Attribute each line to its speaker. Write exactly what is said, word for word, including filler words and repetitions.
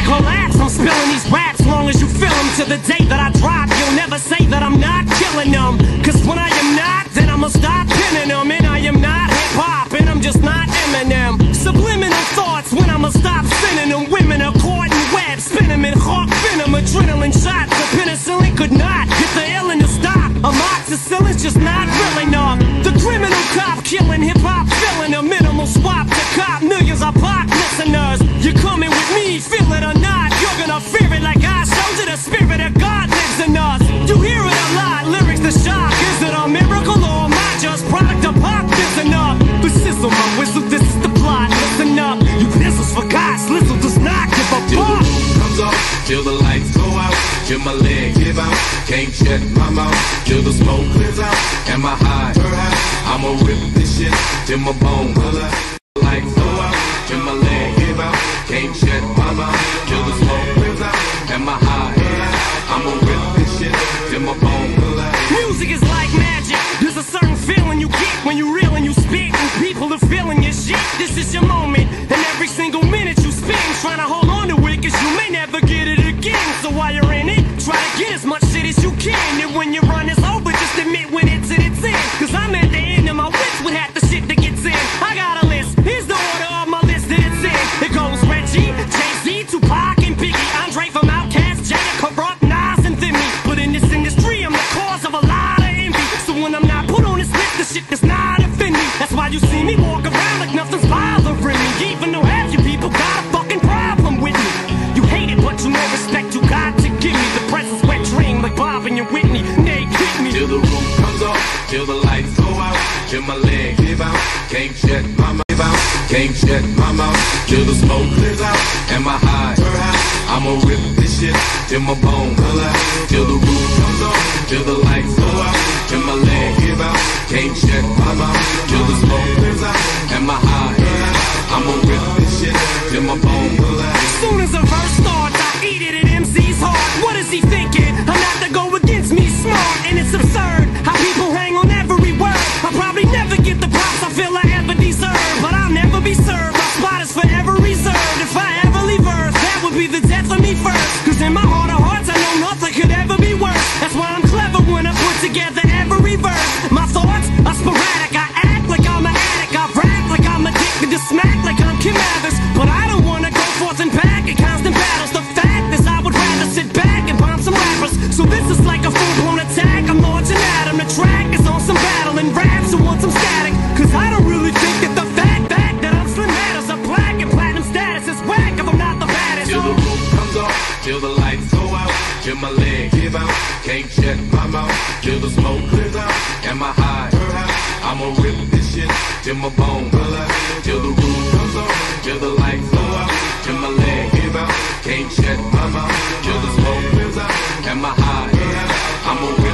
Speaker 1: collapse. I'm spilling these raps long as you feel them. To the day that I drop, you'll never say that I'm not killing them. Cause when I am not, then I'ma stop pinning them. And I am not hip-hop, and I'm just not Eminem. Subliminal thoughts when I'ma stop sending them. Women are caught in webs, spin them in hawk venom. Adrenaline shots, the penicillin could not get the illin to stop. Amoxicillin's just not real enough. The criminal cop killing hip-hop, filling a minimal swap to cop millions of pop listeners. You're coming with me, feel it or not. You're gonna fear it like I showed you. The spirit of God lives in us. You hear it a lot, lyrics to shock. Is it a miracle or am I just product of pop? Listen up, the sizzle, my whistle, this is the plot. Listen up, you pistols for God, Slizzle does not give a fuck.
Speaker 2: Comes off, till the lights go out, till my legs give out, can't shut my mouth, till the smoke clears out, and my high, I'ma rip this shit till my bone. Lights go out, till my legs give out, can't shut my mouth, till the smoke clears out, and my high, I'ma rip this shit till my bone.
Speaker 1: Music is like magic. There's a certain feeling you get when you reel and you spit, and people are feeling your shit. This is your moment, and every single minute you spend trying to hold on to it, cause you may never get it again. So while you're in it, try to get as much shit as you can. And when your run is over, just admit when it's at its end. Cause I'm at the end of my wits with half the shit that gets in. I got a list, here's the order of my list that it's in. It goes Reggie, Jay-Z, Tupac, and Biggie, Andre from Outkast, Jada, Corrupt, Nas, and Thimmy. But in this industry, I'm the cause of a lot of envy. So when I'm not put on this list, the shit does not offend me. That's why you see me walk around like nothing's bothering me. Even though half you people got a fucking problem with me. You hate it, but you know respect you got to give me. The presence wet dream like Bob and your Whitney. They kick me.
Speaker 2: Till the roof comes off, till the lights go out, till my legs give out, can't shut my mouth out, can't shut my mouth, till the smoke clears out, and my high, I'ma rip this shit till my bone. Till the roof comes off, till the lights go out, till my legs give out, can't shut my mouth, till the smoke clears out, and my high, I'ma rip this shit till my bone.
Speaker 1: As soon as a verse starts, I eat it at M C's heart. What is he thinking? I'm not to go against me smart, and it's absurd how people hang on every word. I'll probably never get the props I feel I ever deserve, but I'll never be served. My spot is forever reserved. If I ever leave Earth, that would be the death of me first. Cause in my heart of hearts, I know nothing could ever be worse. That's why I'm clever when I put together every verse. My thoughts are sporadic. I act like I'm an addict. I rap like I'm addicted to smack like I'm Kim Mathers. But I don't wanna go forth and back in constant battles. The fact is I would rather sit back and bomb some rappers. So this is like a full-blown attack. I'm launching at 'em. The track is on some battle and raps who want some static. Cause I don't really think that the fact, fact that I'm slim matters. A black and platinum status is whack if I'm not the baddest.
Speaker 2: Till the roof comes off, till the lights go out, till my legs give out, can't shut my mouth, till the smoke clears out, and my high, I'ma rip this shit till my bone. Till the roof comes off, till the lights go out, till my legs give out, can't shut my mouth, till the smoke clears out, and my high, I'ma rip